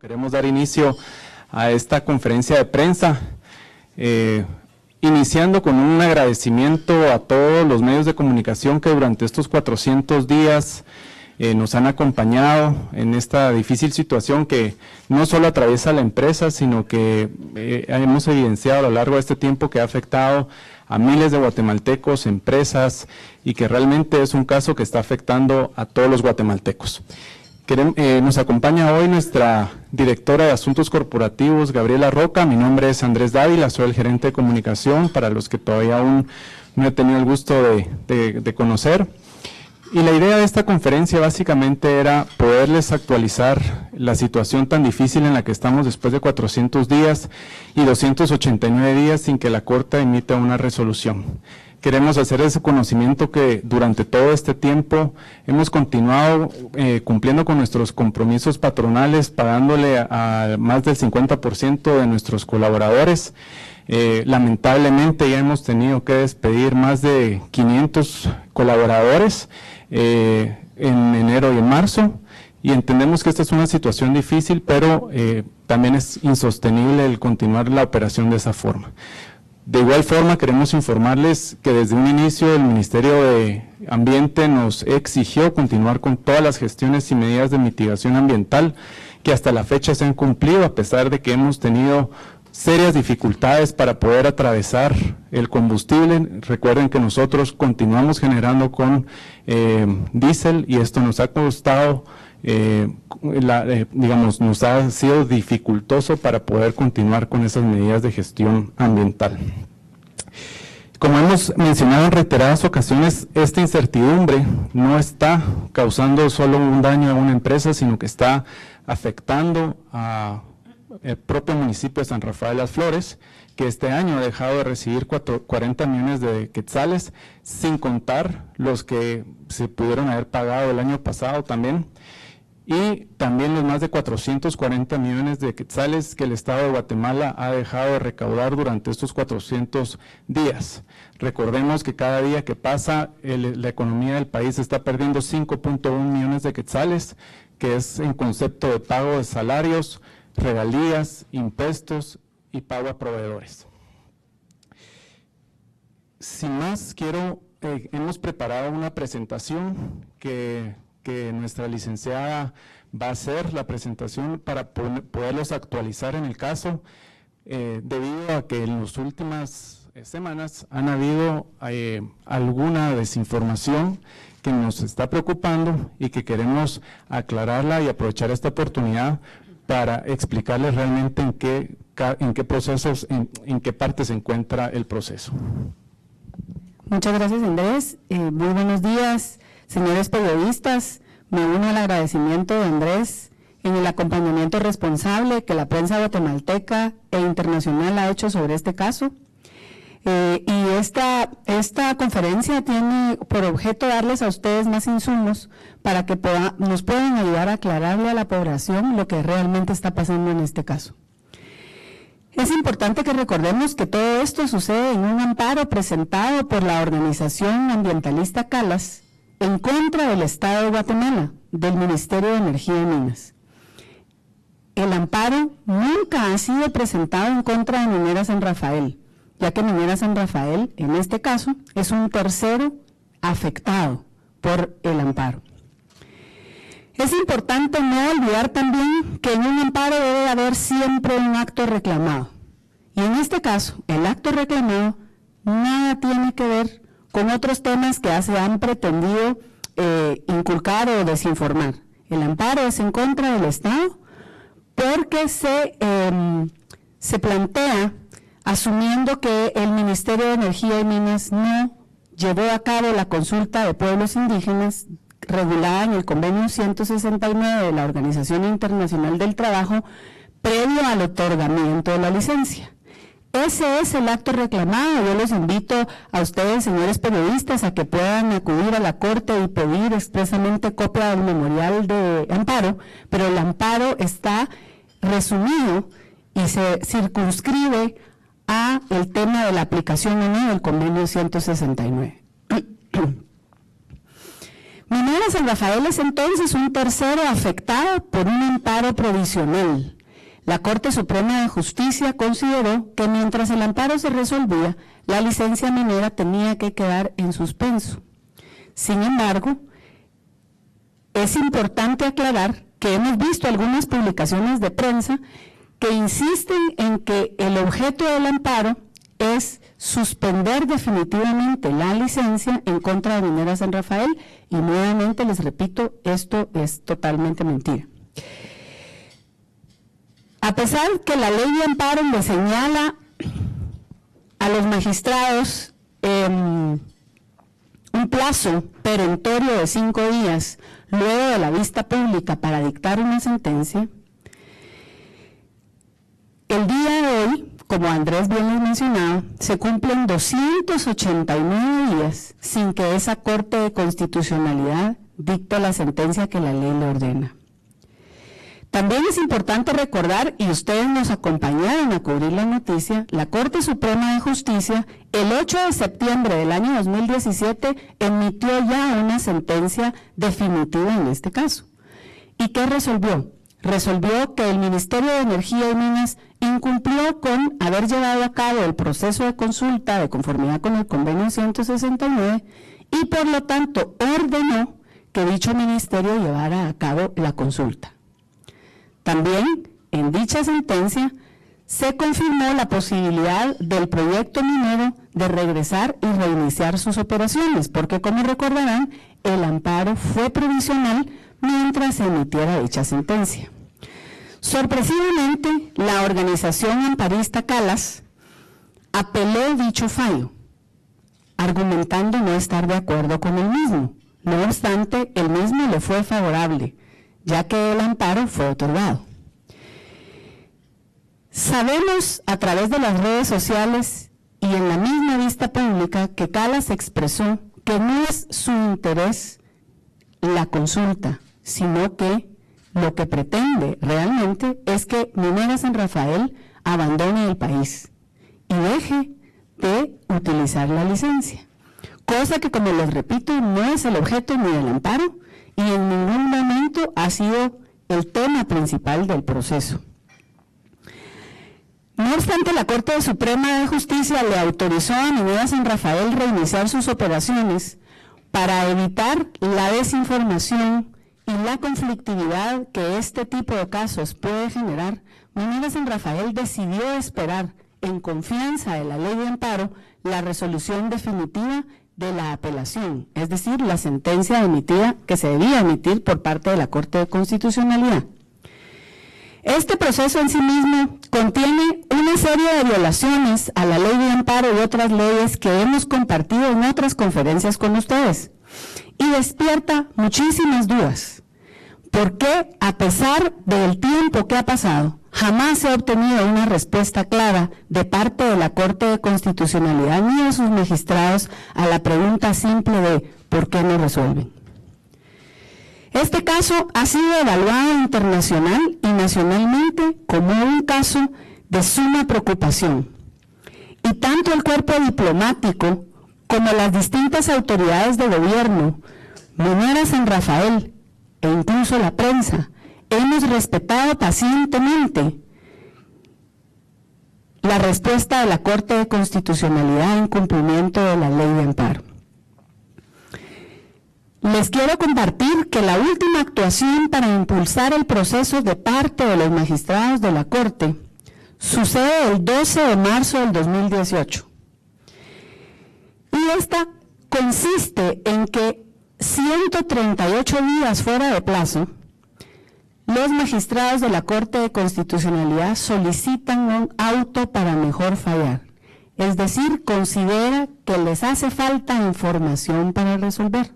Queremos dar inicio a esta conferencia de prensa, iniciando con un agradecimiento a todos los medios de comunicación que durante estos 400 días nos han acompañado en esta difícil situación que no solo atraviesa la empresa, sino que hemos evidenciado a lo largo de este tiempo que ha afectado a miles de guatemaltecos, empresas, y que realmente es un caso que está afectando a todos los guatemaltecos. Nos acompaña hoy nuestra directora de Asuntos Corporativos, Gabriela Roca. Mi nombre es Andrés Dávila, soy el gerente de comunicación, para los que todavía aún no he tenido el gusto de conocer. Y la idea de esta conferencia básicamente era poderles actualizar la situación tan difícil en la que estamos después de 400 días y 289 días sin que la Corte emita una resolución. Queremos hacer ese conocimiento que durante todo este tiempo hemos continuado cumpliendo con nuestros compromisos patronales, pagándole a más del 50% de nuestros colaboradores. Lamentablemente ya hemos tenido que despedir más de 500 colaboradores en enero y en marzo, y entendemos que esta es una situación difícil, pero también es insostenible el continuar la operación de esa forma. De igual forma, queremos informarles que desde un inicio el Ministerio de Ambiente nos exigió continuar con todas las gestiones y medidas de mitigación ambiental que hasta la fecha se han cumplido, a pesar de que hemos tenido serias dificultades para poder atravesar el combustible. Recuerden que nosotros continuamos generando con diésel, y esto nos ha costado, nos ha sido dificultoso para poder continuar con esas medidas de gestión ambiental. Como hemos mencionado en reiteradas ocasiones, esta incertidumbre no está causando solo un daño a una empresa, sino que está afectando a el propio municipio de San Rafael Las Flores, que este año ha dejado de recibir 40 millones de quetzales, sin contar los que se pudieron haber pagado el año pasado también, y también los más de 440 millones de quetzales que el Estado de Guatemala ha dejado de recaudar durante estos 400 días. Recordemos que cada día que pasa la economía del país está perdiendo 5.1 millones de quetzales, que es en concepto de pago de salarios, regalías, impuestos y pago a proveedores. Sin más, hemos preparado una presentación que nuestra licenciada va a hacer la presentación para poderlos actualizar en el caso, debido a que en las últimas semanas han habido alguna desinformación que nos está preocupando y que queremos aclararla y aprovechar esta oportunidad para explicarles realmente en qué procesos, en qué parte se encuentra el proceso. Muchas gracias, Andrés. Muy buenos días, señores periodistas. Me uno al agradecimiento de Andrés en el acompañamiento responsable que la prensa guatemalteca e internacional ha hecho sobre este caso. Y esta conferencia tiene por objeto darles a ustedes más insumos para que nos puedan ayudar a aclararle a la población lo que realmente está pasando en este caso. Es importante que recordemos que todo esto sucede en un amparo presentado por la organización ambientalista CALAS en contra del Estado de Guatemala, del Ministerio de Energía y Minas. El amparo nunca ha sido presentado en contra de Minera San Rafael, ya que Minera San Rafael, en este caso, es un tercero afectado por el amparo. Es importante no olvidar también que en un amparo debe haber siempre un acto reclamado. Y en este caso, el acto reclamado nada tiene que ver con otros temas que se han pretendido inculcar o desinformar. El amparo es en contra del Estado porque se plantea asumiendo que el Ministerio de Energía y Minas no llevó a cabo la consulta de pueblos indígenas regulada en el convenio 169 de la Organización Internacional del Trabajo previo al otorgamiento de la licencia. Ese es el acto reclamado. Yo los invito a ustedes, señores periodistas, a que puedan acudir a la Corte y pedir expresamente copia del memorial de amparo, pero el amparo está resumido y se circunscribe a el tema de la aplicación o no del convenio 169. Minera San Rafael es entonces un tercero afectado por un amparo provisional. La Corte Suprema de Justicia consideró que mientras el amparo se resolvía, la licencia minera tenía que quedar en suspenso. Sin embargo, es importante aclarar que hemos visto algunas publicaciones de prensa que insisten en que el objeto del amparo es suspender definitivamente la licencia en contra de Minera San Rafael, y nuevamente les repito, esto es totalmente mentira. A pesar que la ley de amparo le señala a los magistrados un plazo perentorio de 5 días luego de la vista pública para dictar una sentencia, el día de hoy, como Andrés bien les mencionaba, se cumplen 289 días sin que esa Corte de Constitucionalidad dicte la sentencia que la ley le ordena. También es importante recordar, y ustedes nos acompañaron a cubrir la noticia, la Corte Suprema de Justicia, el 8 de septiembre del año 2017, emitió ya una sentencia definitiva en este caso. ¿Y qué resolvió? Resolvió que el Ministerio de Energía y Minas incumplió con haber llevado a cabo el proceso de consulta de conformidad con el convenio 169 y por lo tanto ordenó que dicho ministerio llevara a cabo la consulta. También, en dicha sentencia, se confirmó la posibilidad del proyecto minero de regresar y reiniciar sus operaciones, porque como recordarán, el amparo fue provisional mientras se emitiera dicha sentencia. Sorpresivamente, la organización amparista Calas apeló dicho fallo, argumentando no estar de acuerdo con el mismo. No obstante, el mismo le fue favorable, ya que el amparo fue otorgado. Sabemos a través de las redes sociales y en la misma vista pública que Calas expresó que no es su interés la consulta, sino que lo que pretende realmente es que Minera San Rafael abandone el país y deje de utilizar la licencia, cosa que, como les repito, no es el objeto ni del amparo y en ningún momento ha sido el tema principal del proceso. No obstante, la Corte Suprema de Justicia le autorizó a Minera San Rafael reiniciar sus operaciones para evitar la desinformación y la conflictividad que este tipo de casos puede generar. Minera San Rafael decidió esperar, en confianza de la ley de amparo, la resolución definitiva de la apelación, es decir, la sentencia emitida que se debía emitir por parte de la Corte de Constitucionalidad. Este proceso en sí mismo contiene una serie de violaciones a la ley de amparo y otras leyes que hemos compartido en otras conferencias con ustedes y despierta muchísimas dudas. ¿Por qué, a pesar del tiempo que ha pasado, jamás se ha obtenido una respuesta clara de parte de la Corte de Constitucionalidad ni de sus magistrados a la pregunta simple de ¿por qué no resuelven? Este caso ha sido evaluado internacional y nacionalmente como un caso de suma preocupación. Y tanto el cuerpo diplomático como las distintas autoridades de gobierno, Minera San Rafael e incluso la prensa, hemos respetado pacientemente la respuesta de la Corte de Constitucionalidad en cumplimiento de la ley de amparo. Les quiero compartir que la última actuación para impulsar el proceso de parte de los magistrados de la Corte sucede el 12 de marzo del 2018. Y esta consiste en que 138 días fuera de plazo, los magistrados de la Corte de Constitucionalidad solicitan un auto para mejor fallar, es decir, considera que les hace falta información para resolver.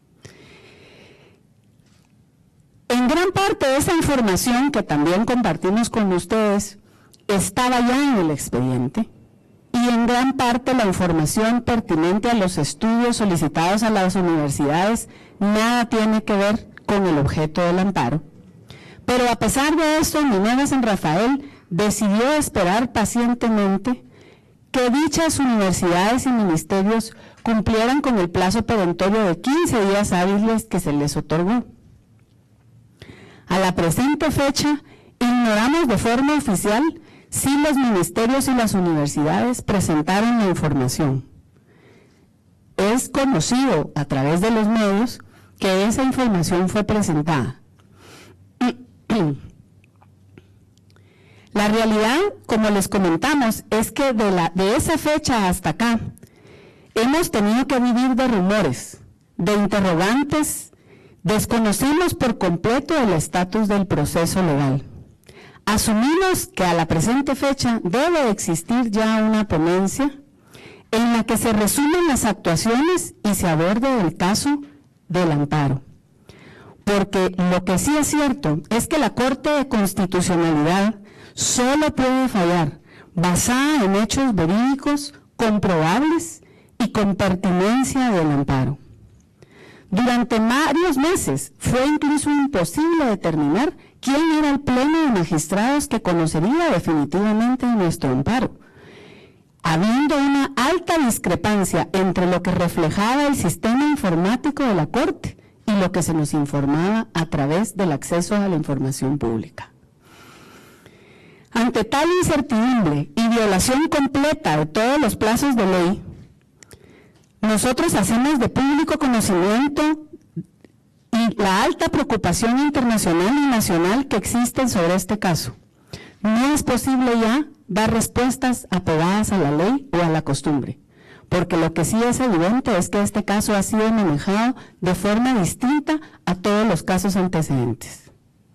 En gran parte de esa información que también compartimos con ustedes estaba ya en el expediente y en gran parte la información pertinente a los estudios solicitados a las universidades nada tiene que ver con el objeto del amparo. Pero a pesar de eso, Minera San Rafael decidió esperar pacientemente que dichas universidades y ministerios cumplieran con el plazo perentorio de 15 días hábiles que se les otorgó. A la presente fecha, ignoramos de forma oficial si los ministerios y las universidades presentaron la información. Es conocido a través de los medios que esa información fue presentada. La realidad, como les comentamos, es que de esa fecha hasta acá, hemos tenido que vivir de rumores, de interrogantes, desconocemos por completo el estatus del proceso legal. Asumimos que a la presente fecha debe existir ya una ponencia en la que se resumen las actuaciones y se aborde el caso del amparo. Porque lo que sí es cierto es que la Corte de Constitucionalidad solo puede fallar basada en hechos verídicos, comprobables y con pertinencia del amparo. Durante varios meses fue incluso imposible determinar quién era el pleno de magistrados que conocería definitivamente nuestro amparo, habiendo una alta discrepancia entre lo que reflejaba el sistema informático de la Corte y lo que se nos informaba a través del acceso a la información pública. Ante tal incertidumbre y violación completa de todos los plazos de ley, nosotros hacemos de público conocimiento y la alta preocupación internacional y nacional que existen sobre este caso. No es posible ya dar respuestas apegadas a la ley o a la costumbre, porque lo que sí es evidente es que este caso ha sido manejado de forma distinta a todos los casos antecedentes.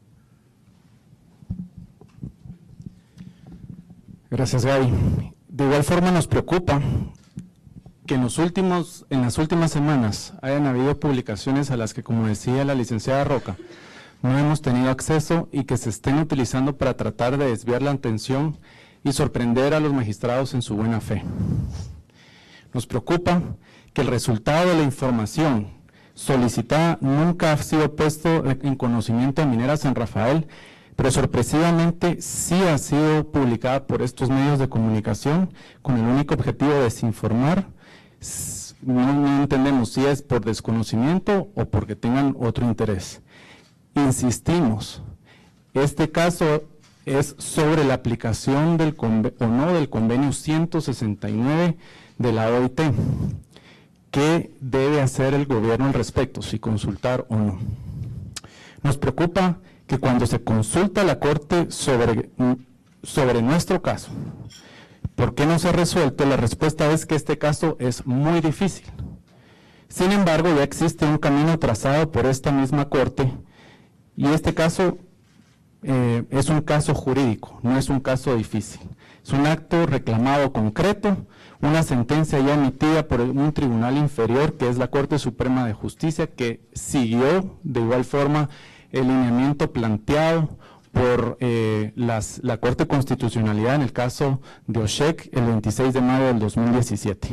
Gracias, Gaby. De igual forma nos preocupa que en las últimas semanas hayan habido publicaciones a las que, como decía la licenciada Roca, no hemos tenido acceso y que se estén utilizando para tratar de desviar la atención y sorprender a los magistrados en su buena fe. Nos preocupa que el resultado de la información solicitada nunca ha sido puesto en conocimiento de Minera San Rafael, pero sorpresivamente sí ha sido publicada por estos medios de comunicación con el único objetivo de desinformar. No entendemos si es por desconocimiento o porque tengan otro interés. Insistimos, este caso es sobre la aplicación del convenio 169 de la OIT. ¿Qué debe hacer el gobierno al respecto, si consultar o no? Nos preocupa que cuando se consulta a la Corte sobre nuestro caso, ¿por qué no se ha resuelto? La respuesta es que este caso es muy difícil. Sin embargo, ya existe un camino trazado por esta misma Corte y este caso es un caso jurídico, no es un caso difícil. Es un acto reclamado concreto, una sentencia ya emitida por un tribunal inferior que es la Corte Suprema de Justicia, que siguió de igual forma el lineamiento planteado por la Corte de Constitucionalidad en el caso de Oshek el 26 de mayo del 2017.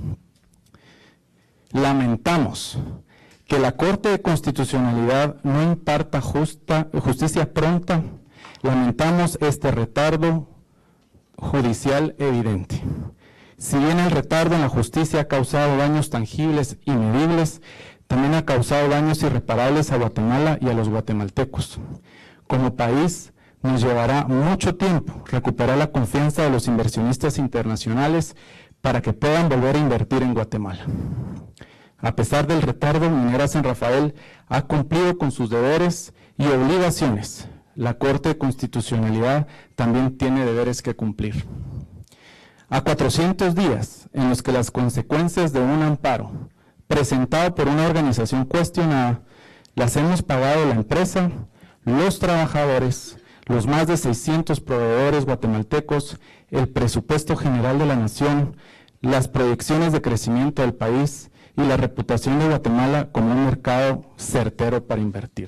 Lamentamos que la Corte de Constitucionalidad no imparta justicia pronta. Lamentamos este retardo judicial evidente. Si bien el retardo en la justicia ha causado daños tangibles y medibles, también ha causado daños irreparables a Guatemala y a los guatemaltecos. Como país, nos llevará mucho tiempo recuperar la confianza de los inversionistas internacionales para que puedan volver a invertir en Guatemala. A pesar del retardo, Minera San Rafael ha cumplido con sus deberes y obligaciones. La Corte de Constitucionalidad también tiene deberes que cumplir. A 400 días en los que las consecuencias de un amparo presentado por una organización cuestionada las hemos pagado la empresa, los trabajadores, los más de 600 proveedores guatemaltecos, el presupuesto general de la nación, las proyecciones de crecimiento del país y la reputación de Guatemala como un mercado certero para invertir.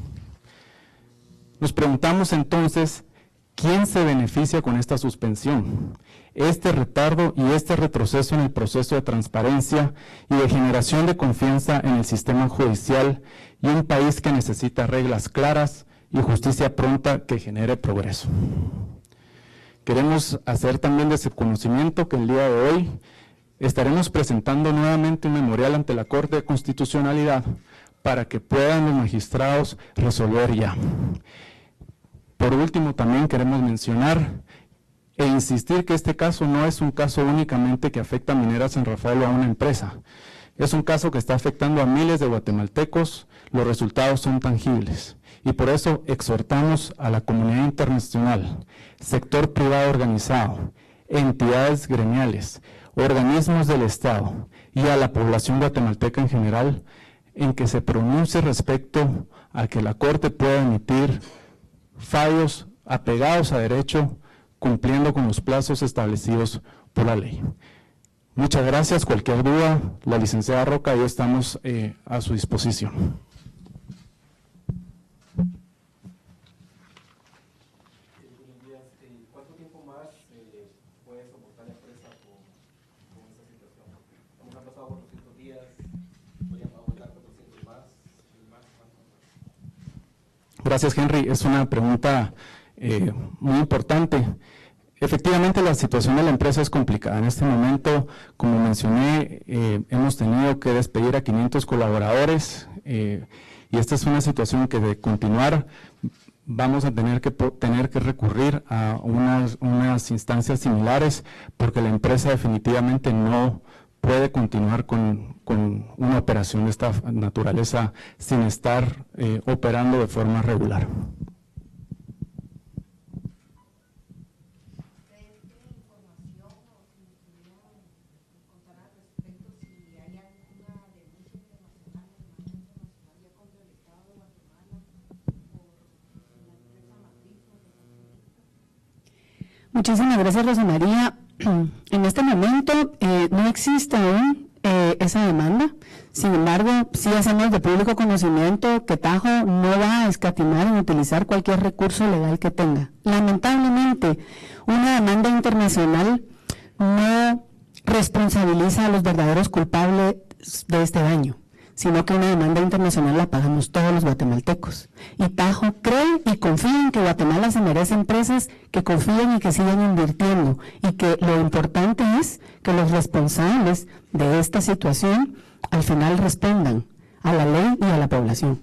Nos preguntamos entonces, ¿quién se beneficia con esta suspensión? Este retardo y este retroceso en el proceso de transparencia y de generación de confianza en el sistema judicial y un país que necesita reglas claras y justicia pronta que genere progreso. Queremos hacer también de ese conocimiento que el día de hoy estaremos presentando nuevamente un memorial ante la Corte de Constitucionalidad para que puedan los magistrados resolver ya. Por último, también queremos mencionar e insistir que este caso no es un caso únicamente que afecta a Minera San Rafael o a una empresa. Es un caso que está afectando a miles de guatemaltecos, los resultados son tangibles. Y por eso exhortamos a la comunidad internacional, sector privado organizado, entidades gremiales, organismos del Estado y a la población guatemalteca en general, en que se pronuncie respecto a que la Corte pueda emitir fallos apegados a derecho, cumpliendo con los plazos establecidos por la ley. Muchas gracias. Cualquier duda, la licenciada Roca y yo estamos a su disposición. ¿Cuánto tiempo más puede soportar la empresa con esta situación? Como han pasado 400 días, ¿podrían aguantar 400 más? Gracias, Henry. Es una pregunta muy importante. Efectivamente, la situación de la empresa es complicada. En este momento, como mencioné, hemos tenido que despedir a 500 colaboradores y esta es una situación que de continuar vamos a tener que recurrir a unas instancias similares porque la empresa definitivamente no puede continuar con una operación de esta naturaleza sin estar operando de forma regular. Muchísimas gracias, Rosa María. En este momento no existe aún esa demanda. Sin embargo, sí hacemos de público conocimiento que Tajo no va a escatimar en utilizar cualquier recurso legal que tenga. Lamentablemente, una demanda internacional no responsabiliza a los verdaderos culpables de este daño, sino que una demanda internacional la pagamos todos los guatemaltecos. Y Tajo cree y confía en que Guatemala se merece empresas que confíen y que sigan invirtiendo, y que lo importante es que los responsables de esta situación al final respondan a la ley y a la población.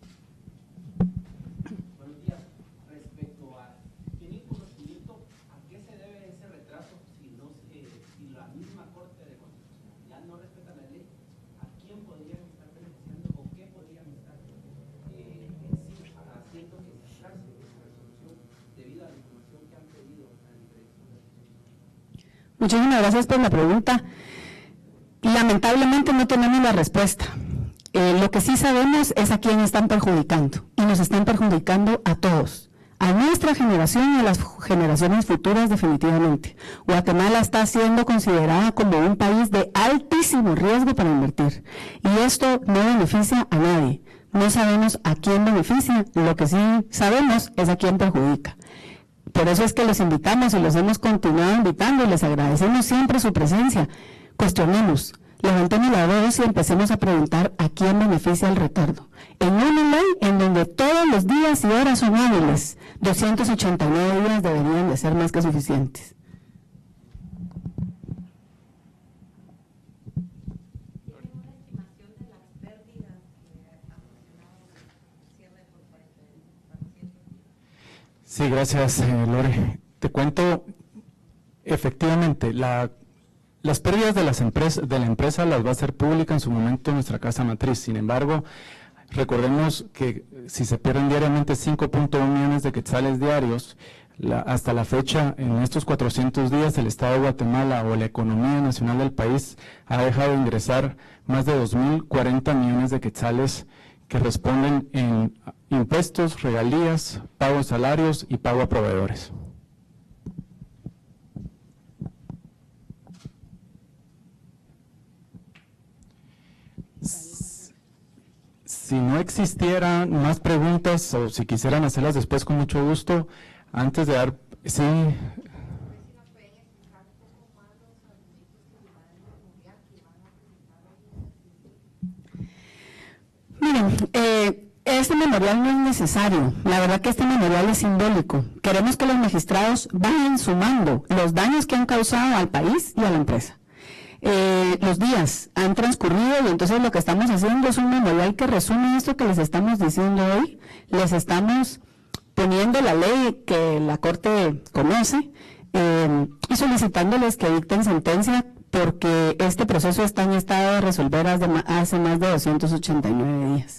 Buenos días. Respecto a, ¿tienen conocimiento a qué se debe ese retraso si la misma Corte de Constitucionalidad no respeta la ley? ¿A quién podrían estar beneficiando o qué podrían estar haciendo que se atrase esa resolución debido a la información que han pedido a la dirección? Muchísimas gracias por la pregunta. Lamentablemente no tenemos la respuesta. Lo que sí sabemos es a quién están perjudicando, y nos están perjudicando a todos, a nuestra generación y a las generaciones futuras definitivamente. Guatemala está siendo considerada como un país de altísimo riesgo para invertir, y esto no beneficia a nadie. No sabemos a quién beneficia, lo que sí sabemos es a quién perjudica. Por eso es que los invitamos y los hemos continuado invitando y les agradecemos siempre su presencia. Cuestionemos, levantemos la voz y empecemos a preguntar a quién beneficia el retardo. En una ley en donde todos los días y horas son hábiles, 289 días deberían de ser más que suficientes. ¿Tienen una estimación de las pérdidas que ha ocasionado el cierre por 400 días? Sí, gracias, Lore. Te cuento, efectivamente, las pérdidas de la empresa las va a hacer pública en su momento nuestra casa matriz. Sin embargo, recordemos que si se pierden diariamente 5.1 millones de quetzales diarios, hasta la fecha, en estos 400 días, el Estado de Guatemala o la economía nacional del país ha dejado de ingresar más de 2.040 millones de quetzales que responden en impuestos, regalías, pago de salarios y pago a proveedores. Si no existieran más preguntas o si quisieran hacerlas después con mucho gusto, antes de dar, sí. Miren, este memorial no es necesario. La verdad que este memorial es simbólico. Queremos que los magistrados vayan sumando los daños que han causado al país y a la empresa. Los días han transcurrido y entonces lo que estamos haciendo es un memorial que resume esto que les estamos diciendo hoy. Les estamos poniendo la ley que la Corte conoce y solicitándoles que dicten sentencia porque este proceso está en estado de resolver hace más de 289 días.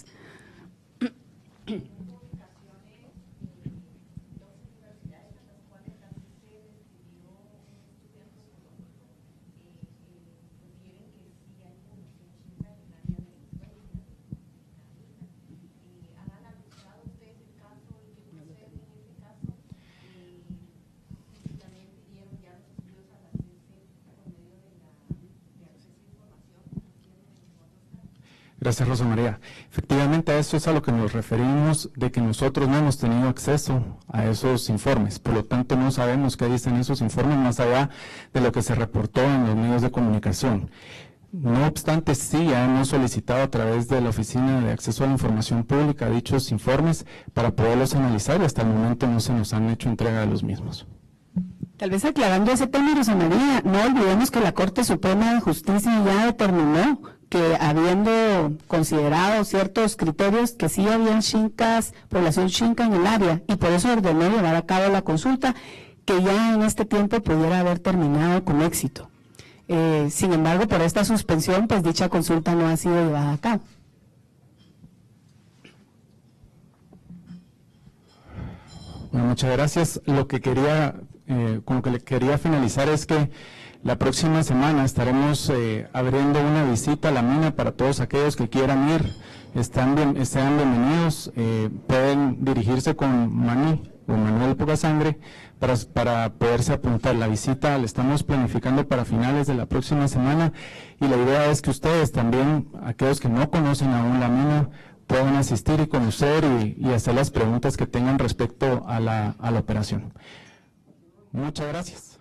Gracias, Rosa María. Efectivamente, a eso es a lo que nos referimos, de que nosotros no hemos tenido acceso a esos informes. Por lo tanto, no sabemos qué dicen esos informes más allá de lo que se reportó en los medios de comunicación. No obstante, sí hemos solicitado a través de la Oficina de Acceso a la Información Pública dichos informes para poderlos analizar y hasta el momento no se nos han hecho entrega de los mismos. Tal vez aclarando ese tema, Rosa María, no olvidemos que la Corte Suprema de Justicia ya determinó que habiendo considerado ciertos criterios que sí habían chincas, población chinca en el área, y por eso ordenó llevar a cabo la consulta, que ya en este tiempo pudiera haber terminado con éxito. Sin embargo, por esta suspensión, pues dicha consulta no ha sido llevada a cabo. Bueno, muchas gracias. Lo que quería, con lo que le quería finalizar es que la próxima semana estaremos abriendo una visita a la mina para todos aquellos que quieran ir. Sean bienvenidos, pueden dirigirse con Mani o Manuel Pocasangre para poderse apuntar. La visita la estamos planificando para finales de la próxima semana y la idea es que ustedes también, aquellos que no conocen aún la mina, puedan asistir y conocer y hacer las preguntas que tengan respecto a la operación. Muchas gracias.